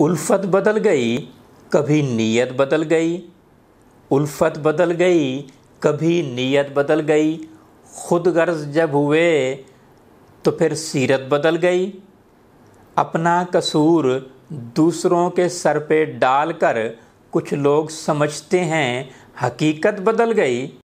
उल्फत बदल गई, कभी नीयत बदल गई। उल्फत बदल गई, कभी नीयत बदल गई। खुद गर्ज जब हुए तो फिर सीरत बदल गई। अपना कसूर दूसरों के सर पे डालकर कुछ लोग समझते हैं हकीकत बदल गई।